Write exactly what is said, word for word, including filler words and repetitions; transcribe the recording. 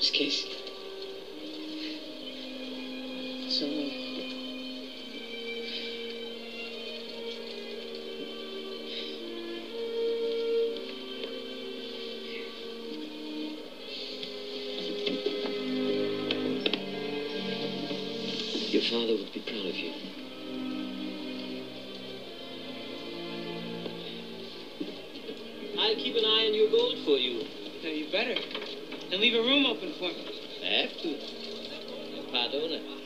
Miss Casey. So, your father would be proud of you. I'll keep an eye on your gold for you. No, you better. And leave a room open for me. I have to. Pardon.